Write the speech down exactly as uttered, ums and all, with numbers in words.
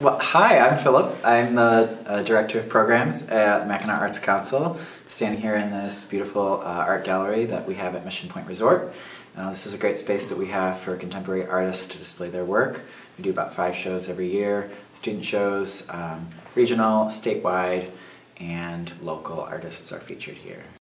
Well, hi, I'm Philip. I'm the uh, Director of Programs at Mackinac Arts Council, standing here in this beautiful uh, art gallery that we have at Mission Point Resort. Uh, this is a great space that we have for contemporary artists to display their work. We do about five shows every year, student shows, um, regional, statewide, and local artists are featured here.